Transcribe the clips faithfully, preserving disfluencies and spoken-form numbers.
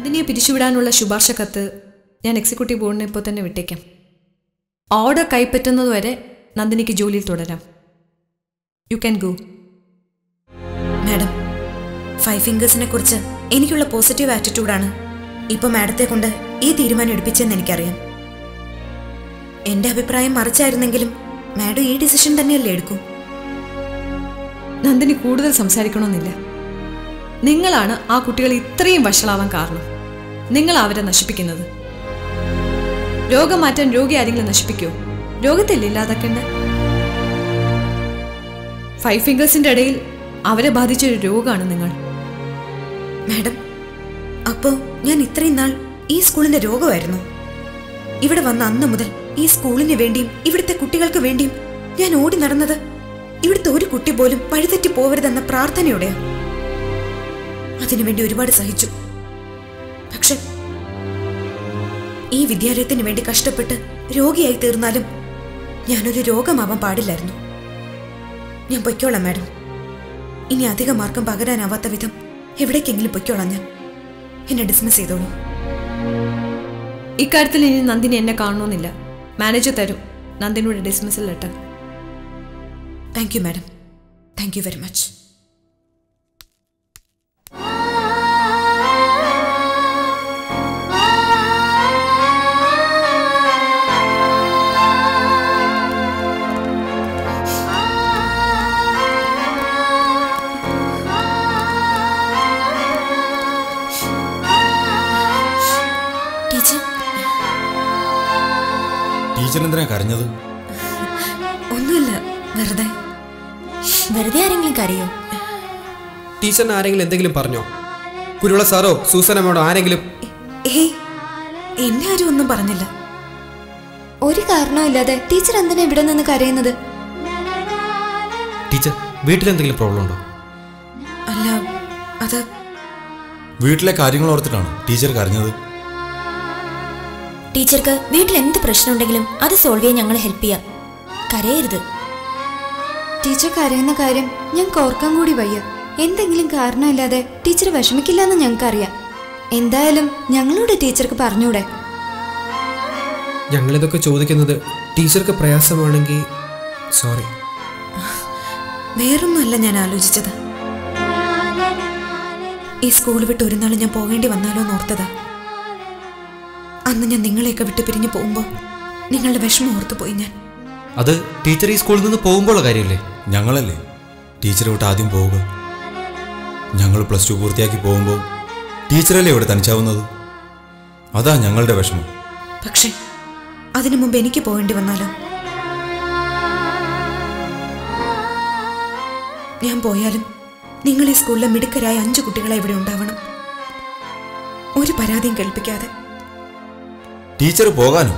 നന്ദിനിയെ പിരിച്ചുവിടാനുള്ള ശുപാർശ കത്ത് ഞാൻ എക്സിക്യൂട്ടീവ് ബോർഡിനെ ഇപ്പോൾ തന്നെ വിട്ടേക്കാം. ഓർഡർ കൈപ്പറ്റുന്നതുവരെ നന്ദിനിക്ക് ജോലിയിൽ തുടരാം. You can go. Madam, five ഫിംഗേഴ്സിനെ കുറിച്ച് എനിക്കുള്ള പോസിറ്റീവ് ആറ്റിറ്റ്യൂഡാണ് ഇപ്പോൾ മാഡത്തെ കൊണ്ട് ഈ തീരുമാനം എടുപ്പിച്ചെന്ന് എനിക്കറിയാം. എൻ്റെ അഭിപ്രായം മറിച്ചായിരുന്നെങ്കിലും മാഡം ഈ ഡിസിഷൻ തന്നെയല്ലേ എടുക്കൂ. നന്ദിനി കൂടുതൽ സംസാരിക്കണമെന്നില്ല. നിങ്ങളാണ് ആ കുട്ടികൾ ഇത്രയും വഷളാവാൻ കാരണം. നിങ്ങൾ അവരെ നശിപ്പിക്കുന്നത്. രോഗം മാറ്റാൻ രോഗി ആരെങ്കിലും നശിപ്പിക്കുമോ? രോഗത്തില്ല ഇല്ലാതാക്കേണ്ട. ഫൈവ് ഫിംഗേഴ്സിന്റെ ഇടയിൽ അവരെ ബാധിച്ചൊരു രോഗമാണ് നിങ്ങൾ. മാഡം, അപ്പോൾ ഞാൻ ഇത്രയും നാൾ ഈ സ്കൂളിന്റെ രോഗമായിരുന്നു. ഇവിടെ വന്ന അന്ന് മുതൽ ഈ സ്കൂളിന് വേണ്ടിയും ഇവിടുത്തെ കുട്ടികൾക്ക് വേണ്ടിയും ഞാൻ ഓടി നടന്നത് ഇവിടുത്തെ ഒരു കുട്ടി പോലും വഴിതെറ്റി പോവരുതെന്ന പ്രാർത്ഥനയോടെയാണ്. അതിനുവേണ്ടി ഒരുപാട് സഹിച്ചു. പക്ഷെ ഈ വിദ്യാലയത്തിന് വേണ്ടി കഷ്ടപ്പെട്ട് രോഗിയായി തീർന്നാലും ഞാനൊരു രോഗമാവാൻ പാടില്ലായിരുന്നു. ഞാൻ പൊയ്ക്കോളാം മാഡം. ഇനി അധികം മാർക്കം പകരാനാവാത്ത വിധം എവിടേക്കെങ്കിലും പൊയ്ക്കോളാം. ഞാൻ എന്നെ ഡിസ്മിസ് ചെയ്തോളൂ. ഇക്കാര്യത്തിൽ ഇനി നന്ദിനി എന്നെ കാണണമെന്നില്ല. മാനേജർ തരും നന്ദിനിയുടെ dismissal letter. Thank you madam. Thank you very much. Teacher എന്തിനാ കരഞ്ഞത്? ഒന്നുമില്ല, വെറുതെ. വെറുതെ ആരെങ്കിലും കരയോ? ടീച്ചറിന് ആരെങ്കിലും എന്തെങ്കിലും പറഞ്ഞോ? കുരുള സാറോ സൂസനമ്മയോടോ ആരെങ്കിലും? ഏയ്, എന്നെ ആരും ഒന്നും പറഞ്ഞില്ല. ഒരു കാരണമില്ലാതെ ടീച്ചർ എന്തിനാ ഇവിടെ നിന്ന് കരയുന്നത്? ടീച്ചർ, വീട്ടിലെന്തെങ്കിലും പ്രോബ്ലം ഉണ്ടോ? അല്ല, അത് വീട്ടിലെ കാര്യങ്ങൾ ഓർത്തിട്ടാണ് ടീച്ചർ കരഞ്ഞത്. ടീച്ചർക്ക് വീട്ടിൽ എന്ത് പ്രശ്നം ഉണ്ടെങ്കിലും അത് സോൾവ് ചെയ്യാൻ ഞങ്ങൾ ഹെൽപ്പ് ചെയ്യാം. കരയരുത്. ടീച്ചർ കരയുന്ന കാര്യം ഞങ്ങൾക്ക് ഓർക്കാൻ കൂടി വയ്യ. എന്തെങ്കിലും കാരണമില്ലാതെ ടീച്ചർ വിഷമിക്കില്ല എന്ന് ഞങ്ങൾക്കറിയാം. എന്തായാലും ഞങ്ങളോട് ടീച്ചർക്ക് പറഞ്ഞൂടെ? ഞങ്ങളിതൊക്കെ ചോദിക്കുന്നത് ടീച്ചർക്ക് പ്രയാസമാണെങ്കിൽ സോറി. വേറൊന്നുമല്ല ഞാൻ ആലോചിച്ചത്. ഈ സ്കൂൾ വിട്ട് ഒരു നാൾ ഞാൻ പോകേണ്ടി വന്നാലോ എന്ന് ഓർത്തതാ. അന്ന് ഞാൻ നിങ്ങളെയൊക്കെ വിട്ട് പിരിഞ്ഞു പോകുമ്പോൾ നിങ്ങളുടെ വിഷമം ഓർത്തു പോയി ഞാൻ. അത് ടീച്ചർ ഈ സ്കൂളിൽ നിന്ന് പോകുമ്പോഴുള്ള കാര്യമല്ലേ? ഞങ്ങളല്ലേ ടീച്ചറെ വിട്ട് ആദ്യം പോവുക. ഞങ്ങൾ പ്ലസ് ടു പൂർത്തിയാക്കി പോകുമ്പോൾ ടീച്ചറല്ലേ ഇവിടെ തനിച്ചാവുന്നത്. അതാ ഞങ്ങളുടെ വിഷമം. പക്ഷെ അതിനു മുമ്പ് എനിക്ക് പോകേണ്ടി വന്നാലോ? ഞാൻ പോയാലും നിങ്ങൾ ഈ സ്കൂളിലെ മിടുക്കരായ അഞ്ചു കുട്ടികളെ ഇവിടെ ഉണ്ടാവണം. ഒരു പരാതിയും കേൾപ്പിക്കാതെ. ടീച്ചർ പോകാനോ?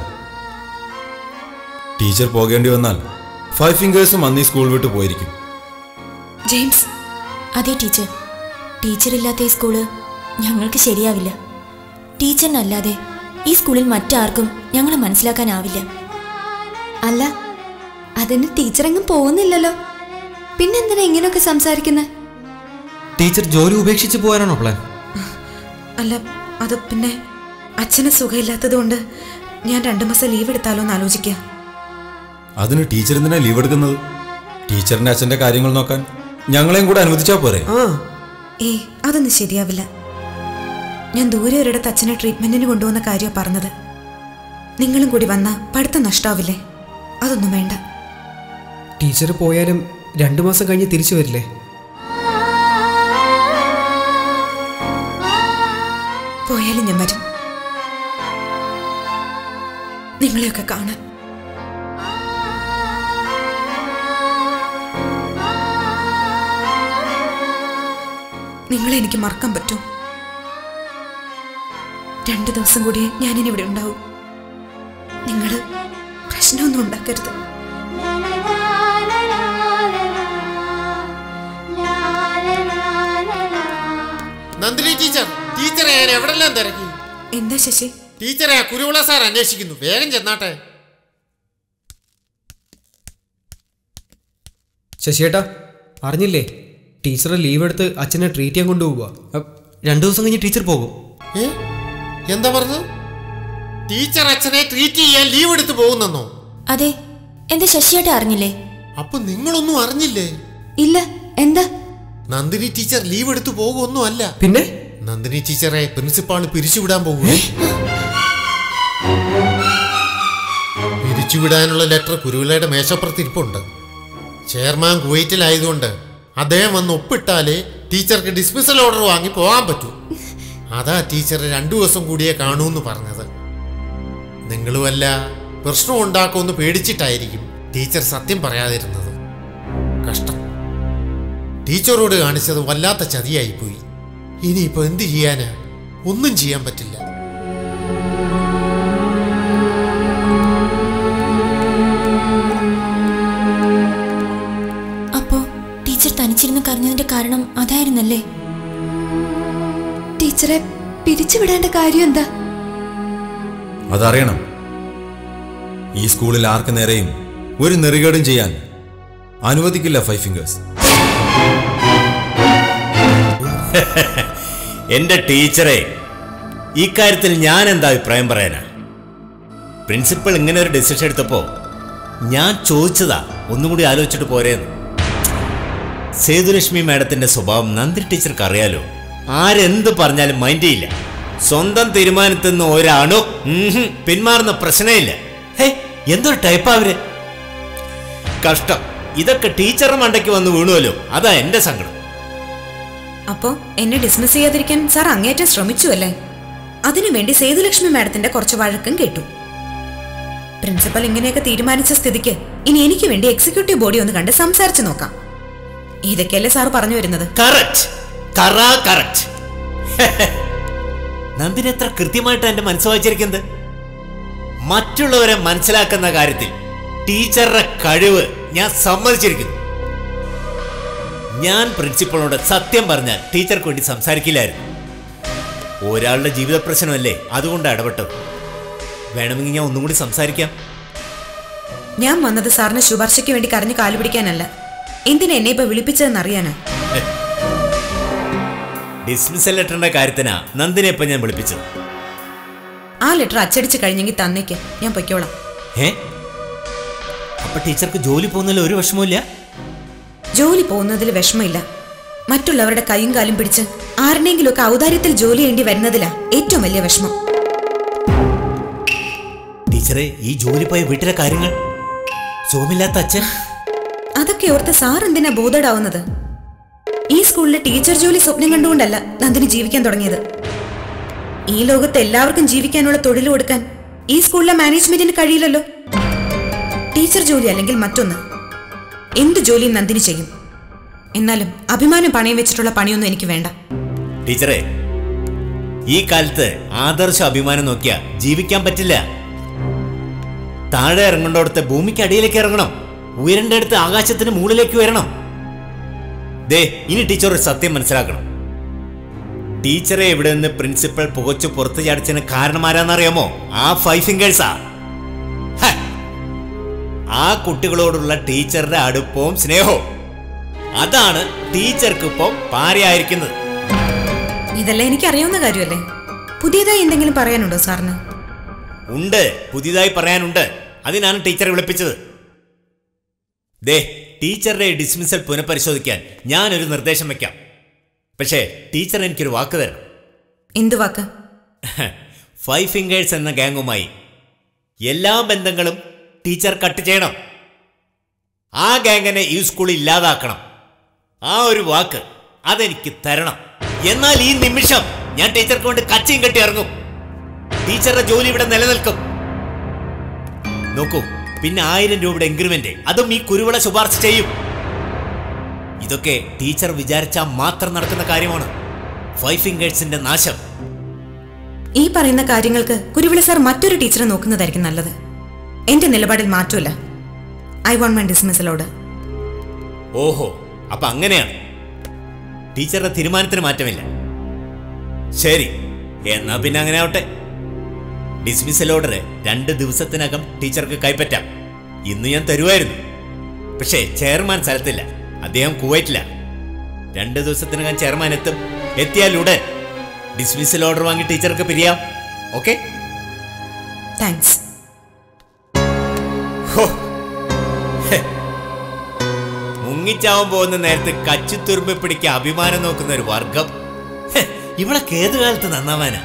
ടീച്ചർ പോകേണ്ടി വന്നാൽ ഫൈവ് ഫിംഗേഴ്സും അന്ന് ഈ സ്കൂൾ വിട്ട് പോയിരിക്കും. ജെയിംസ്. അതെ ടീച്ചർ, ടീച്ചറില്ലാത്ത ഈ സ്കൂള് ഞങ്ങൾക്ക് ശരിയാവില്ല. ടീച്ചറിനല്ലാതെ ഈ സ്കൂളിൽ മറ്റാർക്കും ഞങ്ങളെ മനസ്സിലാക്കാനാവില്ല. അല്ല, അതിന് ടീച്ചറെങ്ങും പോകുന്നില്ലല്ലോ. പിന്നെന്തിനാ ഇങ്ങനെയൊക്കെ സംസാരിക്കുന്നത്? ടീച്ചർ ജോലി ഉപേക്ഷിച്ച് പോകാനാണോ പ്ലാൻ? അല്ല, അത് പിന്നെ അച്ഛന് സുഖമില്ലാത്തത് കൊണ്ട് ഞാൻ രണ്ടു മാസം ലീവ് എടുത്താലോ എന്ന് ആലോചിക്കുക. അതിന് ടീച്ചർ എന്തിനാ ലീവ് എടുക്കുന്നത്? ടീച്ചറിന്റെ അച്ഛന്റെ കാര്യങ്ങൾ നോക്കാൻ ഞങ്ങളെയും കൂടെ അനുവദിച്ചാ പോരെ? ഏയ്, അതൊന്നും ശരിയാവില്ല. ഞാൻ ദൂരെ ഒരിടത്ത് അച്ഛനെ ട്രീറ്റ്മെന്റിന് കൊണ്ടുപോകുന്ന കാര്യമാണ് പറഞ്ഞത്. നിങ്ങളും കൂടി വന്നാൽ പഠിത്തം നഷ്ടാവില്ലേ? അതൊന്നും വേണ്ട. ടീച്ചർ പോയാലും രണ്ടു മാസം കഴിഞ്ഞ് തിരിച്ചു വരില്ലേ? പോയാലും ഞാൻ വരും, നിങ്ങളെയൊക്കെ കാണാൻ. നിങ്ങളെ എനിക്ക് മറക്കാൻ പറ്റും. രണ്ടു ദിവസം കൂടിയേ ഞാനിനി ഇവിടെ ഉണ്ടാവും. നിങ്ങൾ പ്രശ്നമൊന്നും ഉണ്ടാക്കരുത്. നന്ദിനി ടീച്ചർ, ടീച്ചറെ ഞാൻ എവിടെല്ലാം തിരക്കി. എന്താ ശശി? ടീച്ചറെ കുരുവിള സാർ അന്വേഷിക്കുന്നു, വേഗം ചെന്നാട്ടെ. ശശിയേട്ടാ, അറിഞ്ഞില്ലേ? ടീച്ചറെ ലീവ് എടുത്ത് അച്ഛനെ ട്രീറ്റ് ചെയ്യാൻ കൊണ്ടുപോവുക. രണ്ടു ദിവസം കഴിഞ്ഞ് ടീച്ചർ പോകും. ഏ എന്താ പറഞ്ഞു? ടീച്ചർ അച്ഛനെ ട്രീറ്റ് ചെയ്യാൻ ലീവ് എടുത്ത് പോകുന്നെന്നോ? അതെ. എന്താ ശശിയേട്ട അറിഞ്ഞില്ലേ? അപ്പൊ നിങ്ങളൊന്നും അറിഞ്ഞില്ലേ? ഇല്ല. എന്താ? നന്ദിനി ടീച്ചർ ലീവ് എടുത്ത് പോകുമൊന്നും അല്ല. പിന്നെ നന്ദിനി ടീച്ചറെ പ്രിൻസിപ്പാൾ പിരിച്ചുവിടാൻ പോകുക. പിരിച്ചുവിടാനുള്ള ലെറ്റർ കുരുവിളയുടെ മേശപ്പുറത്തിരിപ്പുണ്ട്. ചെയർമാൻ കുവൈറ്റിലായതുകൊണ്ട് അദ്ദേഹം വന്ന് ഒപ്പിട്ടാലേ ടീച്ചർക്ക് ഡിസ്മിസൽ ഓർഡർ വാങ്ങി പോകാൻ പറ്റൂ. അതാ ടീച്ചർ രണ്ടു ദിവസം കൂടിയേ കാണൂന്ന് പറഞ്ഞത്. നിങ്ങളും വല്ല പ്രശ്നം ഉണ്ടാക്കുമെന്ന് പേടിച്ചിട്ടായിരിക്കും ടീച്ചർ സത്യം പറയാതിരുന്നത്. കഷ്ടം. ടീച്ചറോട് കാണിച്ചത് വല്ലാത്ത ചതിയായിപ്പോയി. ഇനിയിപ്പോ എന്ത് ചെയ്യാനാ? ഒന്നും ചെയ്യാൻ പറ്റില്ല. അപ്പോ ടീച്ചർ തനിച്ചിരുന്ന് കരഞ്ഞതിന്റെ കാരണം അതായിരുന്നല്ലേ? ടീച്ചറെ പിരിച്ചുവിടേണ്ട കാര്യം എന്താ? അതറിയണം. ഈ സ്കൂളിൽ ആർക്ക് നേരെയും ഒരു നെറികേടും ചെയ്യാൻ അനുവദിക്കില്ല ഫൈവ് ഫിംഗേഴ്സ്. എന്റെ ടീച്ചറെ, ഇക്കാര്യത്തിൽ ഞാൻ എന്താ അഭിപ്രായം പറയാനാ? പ്രിൻസിപ്പൽ ഇങ്ങനെ ഒരു ഡിസിഷൻ എടുത്തപ്പോ ഞാൻ ചോദിച്ചതാ ഒന്നും കൂടി ആലോചിച്ചിട്ട് പോരേന്ന്. സേതുലക്ഷ്മി മാഡത്തിന്റെ സ്വഭാവം നന്ദി ടീച്ചർക്ക് അറിയാലോ. ആരെന്ത് പറഞ്ഞാലും മൈൻഡ് ചെയ്യില്ല. സ്വന്തം തീരുമാനത്തിൽ നിന്ന് ഒരാണോ പിന്മാറുന്ന പ്രശ്നമില്ല. ഹേ, എന്തൊരു ടൈപ്പാ അവര്. കഷ്ടം. ഇതൊക്കെ ടീച്ചറുടെ മണ്ടയ്ക്ക് വന്ന് വീണുവല്ലോ. അതാ എന്റെ സങ്കടം. അപ്പോ എന്നെ ഡിസ്മിസ് ചെയ്യാതിരിക്കാൻ സാർ അങ്ങേറ്റം ശ്രമിച്ചു അല്ലേ? അതിനുവേണ്ടി സേതുലക്ഷ്മി മാഡത്തിന്റെ കുറച്ച് വഴക്കും കേട്ടു. പ്രിൻസിപ്പൽ ഇങ്ങനെയൊക്കെ തീരുമാനിച്ച സ്ഥിതിക്ക് ഇനി എനിക്ക് വേണ്ടി എക്സിക്യൂട്ടീവ് ബോഡി ഒന്ന് കണ്ട് സംസാരിച്ചു നോക്കാം. ഇതൊക്കെയല്ലേ സാർ പറഞ്ഞു വരുന്നത്? നന്ദിനി എത്ര കൃത്യമായിട്ട് എന്റെ മനസ്സ് വായിച്ചിരിക്കുന്നത്. മറ്റുള്ളവരെ മനസ്സിലാക്കുന്ന കാര്യത്തിൽ ടീച്ചറുടെ കഴിവ് ഞാൻ സമ്മതിച്ചിരിക്കുന്നു. ഞാൻ പ്രിൻസിപ്പളിനോട് സത്യം പറഞ്ഞാൽ ടീച്ചർക്ക് വേണ്ടി സംസാരിക്കില്ലായിരുന്നു. ഒരാളുടെ ജീവിത പ്രശ്നമല്ലേ, അതുകൊണ്ട് ഇടപെട്ടത്. വേണമെങ്കിൽ ഞാൻ ഒന്നും കൂടി സംസാരിക്കാം. ഞാൻ വന്നത് സാറിന് ശുപാർശയ്ക്ക് വേണ്ടി കരഞ്ഞു കാലുപിടിക്കാനല്ല. എന്തിനാ എന്നെ ഇപ്പൊ വിളിപ്പിച്ചതെന്ന് അറിയാനാ. ഡിസ്മിസൽ ലെറ്ററിന്റെ കാര്യത്തിനാ നന്ദിനെ ഇപ്പൊ ഞാൻ വിളിപ്പിച്ചത്. ആ ലെറ്റർ അച്ചടിച്ച് കഴിഞ്ഞെങ്കിൽ തന്നേക്ക്, ഞാൻ പൊയ്ക്കോളാം. ഏ അപ്പൊ ടീച്ചർക്ക് ജോലി പോകുന്നതിൽ ഒരു വിഷമമില്ല? ജോലി പോകുന്നതിൽ വിഷമമില്ല. മറ്റുള്ളവരുടെ കൈയും കാലും പിടിച്ച് ആരുടെയെങ്കിലും ഒക്കെ ഔദാര്യത്തിൽ ജോലി ചെയ്യേണ്ടി വരുന്നതിലാ ഏറ്റവും വലിയ വിഷമം. ടീച്ചറെ, ഈ ജോലി പോയ വീട്ടിലെ കാര്യങ്ങൾ, സുഖമില്ലാത്ത അച്ഛൻ, അതൊക്കെ ഓർത്ത് സാർ എന്തിനാ ബോധേഡാവുന്നത്? ഈ സ്കൂളിലെ ടീച്ചർ ജോലി സ്വപ്നം കണ്ടുകൊണ്ടല്ല നന്ദിനി ജീവിക്കാൻ തുടങ്ങിയത്. ഈ ലോകത്ത് എല്ലാവർക്കും ജീവിക്കാനുള്ള തൊഴിൽ കൊടുക്കാൻ ഈ സ്കൂളിലെ മാനേജ്മെന്റിന് കഴിയില്ലല്ലോ. ടീച്ചർ ജോലി അല്ലെങ്കിൽ മറ്റൊന്ന്, എന്ത് ജോലിയും നന്ദിനി ചെയ്യും. എന്നാലും അഭിമാനം പണയം വെച്ചിട്ടുള്ള പണിയൊന്നും എനിക്ക് വേണ്ട. ടീച്ചറെ, ഈ കാലത്ത് ആദർശ അഭിമാനം നോക്കിയാ ജീവിക്കാൻ പറ്റില്ല. താഴെ ഇറങ്ങേണ്ടടുത്ത് ഭൂമിക്ക് അടിയിലേക്ക് ഇറങ്ങണം, ഉയരേണ്ട അടുത്ത് ആകാശത്തിന് മുകളിലേക്ക് ഉയരണം. ദേ, ഇനി ടീച്ചർ ഒരു സത്യം മനസ്സിലാക്കണം. ടീച്ചറെ ഇവിടെ നിന്ന് പ്രിൻസിപ്പൽ പുകച്ചു പുറത്തു ചാടിച്ചതിന് കാരണമാരാന്നറിയാമോ? ആ ഫൈവ് ഫിംഗേഴ്സാ. ആ കുട്ടികളോടുള്ള ടീച്ചറുടെ അടുപ്പവും സ്നേഹവും, അതാണ് ടീച്ചർക്ക് ഇപ്പം പാരയായിരിക്കുന്നത്. ഇതെല്ലാം എനിക്ക് അറിയാവുന്ന കാര്യമല്ലേ. പുതിയതായി എന്തെങ്കിലും പറയാനുണ്ടോ സാറിന്? ഉണ്ട്, പുതിയതായി പറയാനുണ്ട്. അതിനാണ് ടീച്ചറെ വിളിപ്പിച്ചത്. ദേ, ടീച്ചറുടെ ഡിസ്മിസൽ പുനഃപരിശോധിക്കാൻ ഞാനൊരു നിർദ്ദേശം വെക്കാം. പക്ഷേ ടീച്ചർ എനിക്കൊരു വാക്ക് തരണം. എന്ത് വാക്ക്? ഫൈവ് ഫിംഗേഴ്സ് എന്ന ഗാങ്ങുമായി എല്ലാ ബന്ധങ്ങളും ടീച്ചർ കട്ട് ചെയ്യണം. ആ ഗാങ്ങിനെ ഈ സ്കൂളിൽ ഇല്ലാതാക്കണം. ആ ഒരു വാക്ക് അതെനിക്ക് തരണം. എന്നാൽ ഈ നിമിഷം ഞാൻ ടീച്ചർക്ക് കൊണ്ട് കച്ചയും കെട്ടി ഇറങ്ങും. ടീച്ചറുടെ ജോലി ഇവിടെ നിലനിൽക്കും. നോക്കൂ, പിന്നെ ആയിരം രൂപയുടെ ഇൻക്രിമെന്റ് അതും ഈ കുരുവിള ശുപാർശ ചെയ്യും. ഇതൊക്കെ ടീച്ചർ വിചാരിച്ചാൽ മാത്രം നടക്കുന്ന കാര്യമാണ്. ഫൈവ് ഫിംഗേഴ്സിന്റെ നാശം. ഈ പറയുന്ന കാര്യങ്ങൾക്ക് കുരുവിള സാർ മറ്റൊരു ടീച്ചറെ നോക്കുന്നതായിരിക്കും നല്ലത്. എന്റെ നിലപാടിൽ മാറ്റമില്ല. I want my dismissal order. ഓഹോ, അപ്പൊ അങ്ങനെയാണ്. ടീച്ചറുടെ തീരുമാനത്തിന് മാറ്റമില്ല. ശരി, എന്നാ പിന്നെ അങ്ങനെ ആവട്ടെ. ഡിസ്മിസൽ ഓർഡർ രണ്ട് ദിവസത്തിനകം ടീച്ചർക്ക് കൈപ്പറ്റാം. ഇന്ന് ഞാൻ തരുമായിരുന്നു. പക്ഷേ ചെയർമാൻ സ്ഥലത്തില്ല, അദ്ദേഹം കുവൈറ്റില്ല. രണ്ട് ദിവസത്തിനകം ചെയർമാൻ എത്തും. എത്തിയാൽ ഉടൻ ഡിസ്മിസൽ ഓർഡർ വാങ്ങി ടീച്ചർക്ക് പിരിയാം. ഓക്കെ? താങ്ക്സ്. മുങ്ങിച്ചാവാൻ പോകുന്ന നേരത്ത് കച്ചിത്തുരുമ്പ് പിടിക്കാൻ അഭിമാനം നോക്കുന്ന ഒരു വർഗം. ഇവളൊക്കെ ഏത് കാലത്ത് നന്നാവാനാ?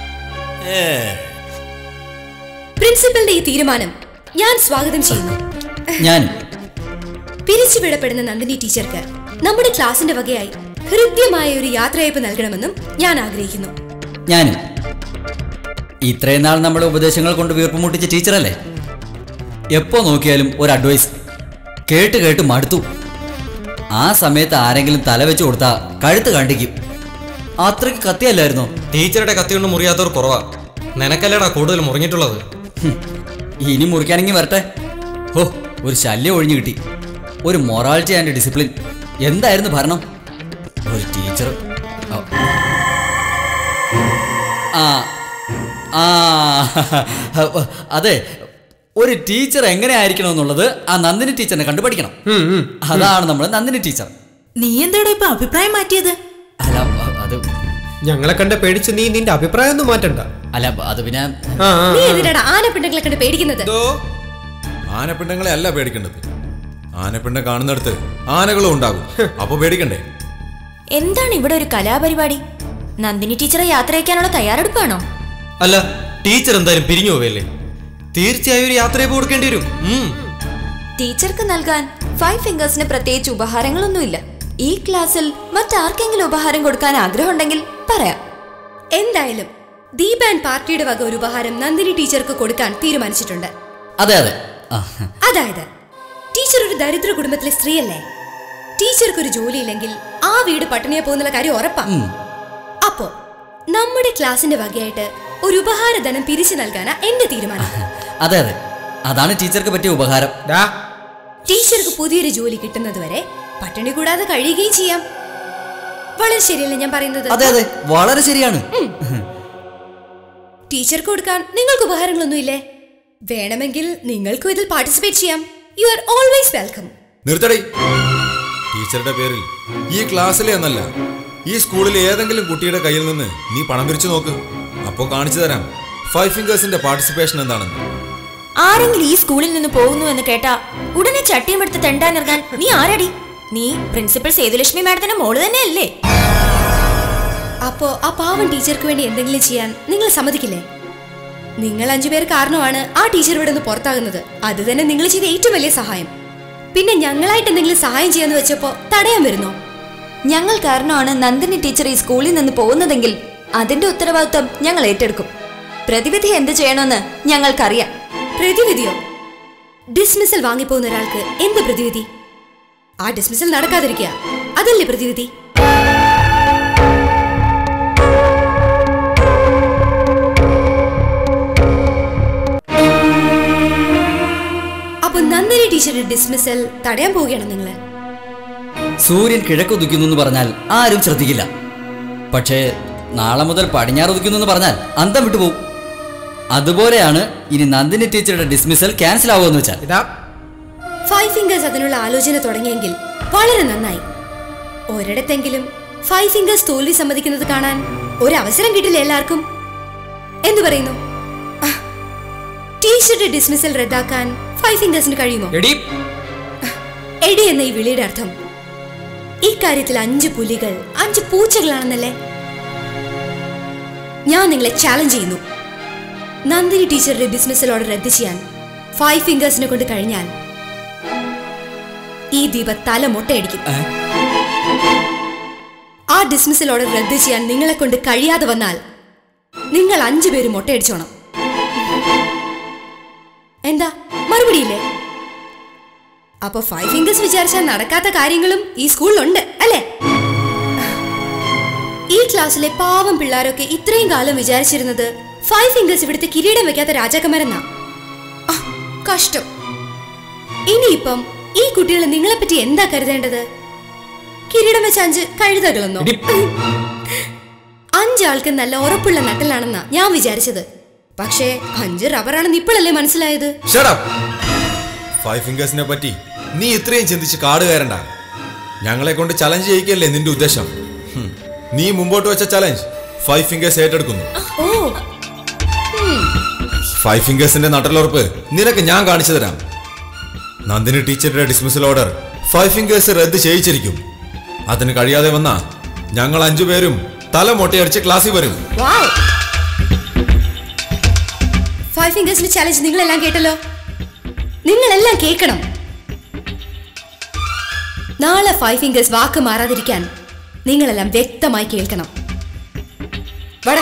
പ്രിൻസിപ്പലിന്റെ ഈ തീരുമാനം ഞാൻ സ്വാഗതം ചെയ്യുന്നു. ഞാൻ പിരിച്ചുവിടപ്പെടുന്ന നന്ദിനി ടീച്ചർക്ക് നമ്മുടെ ക്ലാസിന്റെ വകയായി ഹൃദ്യമായ ഒരു യാത്രയയപ്പ് നൽകണമെന്നും ഞാൻ ആഗ്രഹിക്കുന്നു. ഞാനും. ഇത്രയും നാൾ നമ്മുടെ ഉപദേശങ്ങൾ കൊണ്ട് വീർപ്പ് മുട്ടിച്ച ടീച്ചറല്ലേ? എപ്പോ നോക്കിയാലും ഒരു അഡ്വൈസ് കേട്ട് കേട്ട് മടുത്തു. ആ സമയത്ത് ആരെങ്കിലും തല വെച്ച് കൊടുത്താ കഴുത്ത് കണ്ടിക്കും. അത്രയ്ക്ക് കത്തിയല്ലായിരുന്നോ? ടീച്ചറുടെ കത്തി കൊണ്ട് മുറിയാത്തവർ കുറവാ. നിനക്കല്ലേടാ കൂടുതൽ മുറിഞ്ഞിട്ടുള്ളത്. ഇനി മുറിക്കാനെങ്കിൽ വരട്ടെ. ഓ, ഒരു ശല്യം ഒഴിഞ്ഞു കിട്ടി. ഒരു മൊറാലിറ്റി ആൻഡ് ഡിസിപ്ലിൻ. എന്തായിരുന്നു ഭരണം? ഒരു ടീച്ചർ. ആ ആ അതെ, ഒരു ടീച്ചർ എങ്ങനെ ആയിരിക്കണം എന്നുള്ളത് ആ നന്ദിനി ടീച്ചറിനെ കണ്ടുപഠിക്കണം. അതാണ് നമ്മുടെ നന്ദിനി ടീച്ചർ. നീ എന്താടോ ഇപ്പൊ അഭിപ്രായം മാറ്റിയത്? അല്ല, അത് ഞങ്ങളെ കണ്ട് പേടിച്ച് നീ നിന്റെ അഭിപ്രായം ഒന്നും മാറ്റണ്ട. അല്ല, അത് പിന്നെ നീ എന്തിനാണ് ആനപ്പിണ്ടങ്ങളെ കണ്ട് പേടിക്കുന്നത്? ആനപ്പിണ്ടങ്ങളെ അല്ല പേടിക്കേണ്ടത്. ആനപ്പിണ്ടം കാണുന്നിടത്ത് ആനകളും ഉണ്ടാകും. അപ്പൊ പേടിക്കണ്ടേ? എന്താണ് ഇവിടെ ഒരു കലാപരിപാടി? നന്ദിനി ടീച്ചറെ യാത്രയക്കാനുള്ള തയ്യാറെടുപ്പാണോ? അല്ല, ടീച്ചർ എന്തായാലും പിരിഞ്ഞു പോവല്ലേ? തീർച്ചയായും ഒരു യാത്രയെ കൊടുക്കേണ്ടി വരും. ടീച്ചർക്ക് നൽകാൻ ഫൈവ് ഫിംഗേഴ്സിന് പ്രത്യേകിച്ച് ഉപഹാരങ്ങളൊന്നുമില്ല. ഈ ക്ലാസ്സിൽ മറ്റാർക്കെങ്കിലും ഉപഹാരം കൊടുക്കാൻ ആഗ്രഹമുണ്ടെങ്കിൽ പറയാം. എന്തായാലും ദീപ് ആൻഡ് പാർട്ടിയുടെ വക ഒരു ഉപഹാരം നന്ദിനി ടീച്ചർക്ക് കൊടുക്കാൻ തീരുമാനിച്ചിട്ടുണ്ട്. അതെ അതെ. അതായത് ടീച്ചർ ഒരു ദരിദ്ര കുടുംബത്തിലെ സ്ത്രീയല്ലേ? ടീച്ചർക്ക് ഒരു ജോലിയില്ലെങ്കിൽ ആ വീട് പട്ടിണിയെ പോകുന്ന കാര്യം ഉറപ്പാ. അപ്പോ നമ്മുടെ ക്ലാസിന്റെ വകയായിട്ട് ഒരു ഉപഹാരധനം പിരിച്ചു നൽകാനാ എന്റെ തീരുമാനം. അതെ അതെ, അതാണ് ടീച്ചർക്ക് പറ്റിയ ഉപഹാരം. ടീച്ചർക്ക് പുതിയൊരു ജോലി കിട്ടുന്നത് വരെ പട്ടിണി കൂടാതെ കഴിയുകയും ചെയ്യാം. വളരെ ശരിയല്ലേ ഞാൻ പറയുന്നത്? അതെ അതെ, വളരെ ശരിയാണ്. ടീച്ചർക്ക് കൊടുക്കാൻ നിങ്ങൾക്ക് ഉപഹാരങ്ങളൊന്നും ഇല്ലേ? വേണമെങ്കിൽ നിങ്ങൾക്കും ഇതിൽ പാർട്ടിസിപ്പേറ്റ് ചെയ്യാം. You are always welcome. നിർത്തടി. ടീച്ചറുടെ പേരിൽ ഈ ക്ലാസ്സിലെ എന്നല്ല, ഈ സ്കൂളിലെ ഏതെങ്കിലും കുട്ടിയുടെ കയ്യിൽ നിന്ന് നീ പണം പിരിച്ചു നോക്ക്. അപ്പോ കാണിച്ചു തരാം ഫൈവ് ഫിംഗേഴ്സിന്റെ പാർട്ടിസിപ്പേഷൻ എന്താണെന്ന്. ആരെങ്കിലും ഈ സ്കൂളിൽ നിന്ന് പോകുന്നു എന്ന് കേട്ടാ ഉടനെ ചട്ടിയും എടുത്ത് തെണ്ടാനിറങ്ങാൻ നീ ആരടി? നീ പ്രിൻസിപ്പൽ സേതുലക്ഷ്മി മാഡത്തിന്റെ മോള് തന്നെയല്ലേ? അപ്പോ ആ പാവം ടീച്ചർക്ക് വേണ്ടി എന്തെങ്കിലും ചെയ്യാൻ നിങ്ങൾ സമ്മതിക്കില്ലേ? നിങ്ങൾ അഞ്ചുപേർ കാരണമാണ് ആ ടീച്ചർ ഇവിടെ നിന്ന് പുറത്താകുന്നത്. അത് തന്നെ നിങ്ങൾ ചെയ്ത ഏറ്റവും വലിയ സഹായം. പിന്നെ ഞങ്ങളായിട്ട് എന്തെങ്കിലും സഹായം ചെയ്യാന്ന് വെച്ചപ്പോ തടയാൻ വരുന്നോ? ഞങ്ങൾ കാരണമാണ് നന്ദിനി ടീച്ചർ ഈ സ്കൂളിൽ നിന്ന് പോകുന്നതെങ്കിൽ അതിന്റെ ഉത്തരവാദിത്വം ഞങ്ങൾ ഏറ്റെടുക്കും. പ്രതിവിധി എന്ത് ചെയ്യണമെന്ന് ഞങ്ങൾക്കറിയാം. പ്രതിവിധിയോ? ഡിസ്മിസൽ വാങ്ങിപ്പോകുന്ന ഒരാൾക്ക് എന്ത് പ്രതിവിധി? ആ ഡിസ്മിസൽ നടക്കാതിരിക്കുക, അതല്ലേ പ്രതിവിധി? അപ്പൊ നന്ദിനി ടീച്ചറുടെ ഡിസ്മിസൽ തടയാൻ പോവുകയാണ് നിങ്ങള്? സൂര്യൻ കിഴക്കുദിക്കുന്നു എന്ന് പറഞ്ഞാൽ ആരും ശ്രദ്ധിക്കില്ല. പക്ഷേ നാളെ മുതൽ പടിഞ്ഞാറുദിക്കുന്നു എന്ന് പറഞ്ഞാൽ അന്തം വിട്ടുപോകും. അതുപോലെയാണ് ഇനി നന്ദിനി ടീച്ചറുടെ ഡിസ്മിസൽ ക്യാൻസൽ ആവുമെന്ന് വെച്ചാൽ. ഫൈവ് ഫിംഗേഴ്സ് അതിനുള്ള ആലോചന തുടങ്ങിയെങ്കിൽ വളരെ നന്നായി. ഒരിടത്തെങ്കിലും ഫൈവ് ഫിംഗേഴ്സ് തോൽവി സമ്മതിക്കുന്നത് കാണാൻ ഒരവസരം കിട്ടില്ല എല്ലാവർക്കും. എന്തു പറയുന്നു? ടീച്ചറുടെ ഡിസ്മിസൽ റദ്ദാക്കാൻ ഫൈവ് ഫിംഗേഴ്സിന് കഴിയുമോ? എടി എന്ന ഈ വിളിയുടെ അർത്ഥം ഇക്കാര്യത്തിൽ അഞ്ച് പുലികൾ അഞ്ച് പൂച്ചകളാണെന്നല്ലേ? ഞാൻ നിങ്ങളെ ചാലഞ്ച് ചെയ്യുന്നു. നന്ദിനി ടീച്ചറുടെ ഡിസ്മിസൽ ഓർഡർ റദ്ദ് ചെയ്യാൻ ഫൈവ് ഫിംഗേഴ്സിനെ കൊണ്ട് കഴിഞ്ഞാൽ ഈ ദീപ തല മുട്ടയടിക്കും. ആ ഡിസ്മിസൽ ഓർഡർ റദ്ദ് ചെയ്യാൻ നിങ്ങളെ കൊണ്ട് കഴിയാതെ വന്നാൽ നിങ്ങൾ അഞ്ചു പേര് മുട്ടയടിച്ചോണം. എന്താ മറുപടിയില്ലേ? അപ്പൊ ഫൈവ് ഫിംഗേഴ്സ് വിചാരിച്ചാൽ നടക്കാത്ത കാര്യങ്ങളും ഈ സ്കൂളിലുണ്ട് അല്ലേ? ഈ ക്ലാസ്സിലെ പാവം പിള്ളേരൊക്കെ ഇത്രയും കാലം വിചാരിച്ചിരുന്നത് ഫൈവ് ഫിംഗേഴ്സ് ഇവിടുത്തെ കിരീടം വെക്കാത്ത രാജാക്കന്മാരെന്നാ. കഷ്ടം. ഇനിയിപ്പം ഈ കുട്ടികൾ നിങ്ങളെപ്പറ്റി എന്താ കരുതേണ്ടത്? കിരീടം വെച്ച അഞ്ച് കഴുതകളെന്നോ? അഞ്ചാൾക്ക് നല്ല ഉറപ്പുള്ള നട്ടലാണെന്നാ ഞാൻ വിചാരിച്ചത്. പക്ഷേ അഞ്ച് റബ്ബറാണെന്ന് ഇപ്പോഴല്ലേ മനസ്സിലായത്? ഫൈവ് ഫിംഗേഴ്സിനെ പറ്റി നീ ഇത്രയും ചിന്തിച്ച് കാട് കയറണ്ട. ഞങ്ങളെ കൊണ്ട് ചലഞ്ച് ചെയ്യിക്കല്ലേ നിന്റെ ഉദ്ദേശം? നീ മുമ്പോട്ട് വെച്ച ചലഞ്ച് ഫൈവ് ഫിംഗേഴ്സ് ഏറ്റെടുക്കുന്നു. ഓ ഫൈവ് ഫിംഗേഴ്സിന്റെ നട്ടലുറപ്പ് നിനക്ക് ഞാൻ കാണിച്ചു തരാം. നന്ദിനി ടീച്ചറുടെ ഡിസ്മിസൽ ഓർഡർ ഫൈവ് ഫിംഗേഴ്സ് റദ്ദ് ചെയ്യിച്ചിരിക്കും. അതിന് കഴിയാതെ വന്നാ ഞങ്ങൾ അഞ്ചുപേരും തല മൊട്ടയടിച്ച് ക്ലാസ്സിൽ വരും. ഫൈവ് ഫിംഗേഴ്സിന്റെ ചാലഞ്ച് നിങ്ങളെല്ലാം കേട്ടല്ലോ. നിങ്ങളെല്ലാം കേൾക്കണം. നാളെ ഫൈവ് ഫിംഗേഴ്സ് വാക്ക് മാറാതിരിക്കാൻ നിങ്ങളെല്ലാം വ്യക്തമായി കേൾക്കണം. വട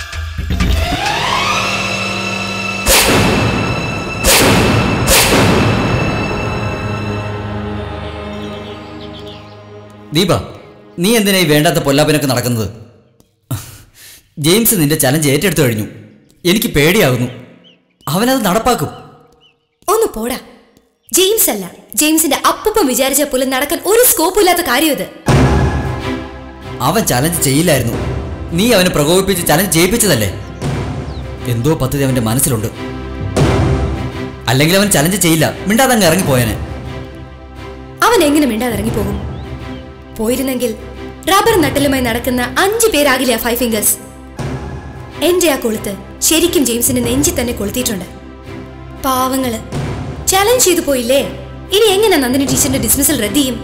ദീപ, നീ എന്തിനാ ഈ വേണ്ടാത്ത പൊല്ലാപ്പനൊക്കെ നടക്കുന്നത്? ജെയിംസ് നിന്റെ ചലഞ്ച് ഏറ്റെടുത്തു കഴിഞ്ഞു. എനിക്ക് പേടിയാകുന്നു. അവനത് നടപ്പാക്കും. ഒന്ന് പോടാ. ജെയിംസ് അല്ല, ജെയിംസിന്റെ അപ്പൂപ്പൻ വിചാരിച്ച പോലും നടക്കാൻ ഒരു സ്കോപ്പും ഇല്ലാത്ത കാര്യം ഇത്. അവൻ ചലഞ്ച് ചെയ്യില്ലായിരുന്നു. നീ അവനെ പ്രകോപിപ്പിച്ച് ചലഞ്ച് ചെയ്യിപ്പിച്ചതല്ലേ? എന്തോ പദ്ധതി അവന്റെ മനസ്സിലുണ്ട്. അല്ലെങ്കിൽ അവൻ ചലഞ്ച് ചെയ്യില്ല, മിണ്ടാതെ അങ്ങ് ഇറങ്ങിപ്പോയനെ. അവൻ എങ്ങനെ മിണ്ടാതെ ഇറങ്ങിപ്പോകും? പോയിരുന്നെങ്കിൽ റബ്ബർ നട്ടലുമായി നടക്കുന്ന അഞ്ചു പേരാകില്ല ഫൈവ് ഫിംഗേഴ്സ്. എന്റെ ആ കൊളുത്ത് ശരിക്കും ജെയിംസിന്റെ നെഞ്ചിൽ തന്നെ കൊളുത്തിയിട്ടുണ്ട്. പാവങ്ങള് ചലഞ്ച് ചെയ്തു പോയില്ലേ? ഇനി എങ്ങനെ നന്ദിനി ടീച്ചറിന്റെ ഡിസ്മിസൽ റദ്ദ് ചെയ്യും?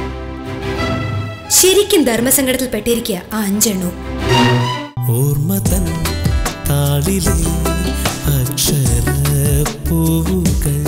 ശരിക്കും ധർമ്മസങ്കടത്തിൽ പെട്ടിരിക്കുക ആ അഞ്ചെണ്ണവും. ഓർമ്മതൻ താളിലെ അക്ഷരപ്പൂവുകൾ